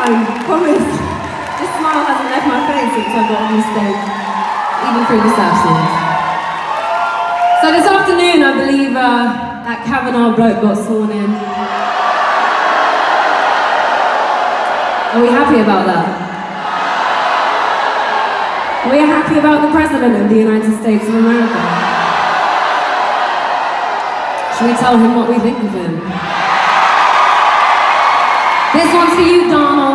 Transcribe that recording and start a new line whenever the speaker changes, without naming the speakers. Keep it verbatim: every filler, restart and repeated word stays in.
fine, promise. This smile hasn't left my face since I got on the stage, even through this absence. So this afternoon, I believe uh, that Kavanaugh bloke got sworn in. Are we happy about that? Are we happy about the President of the United States of America? Should we tell him what we think of him? This one's for you, Donald.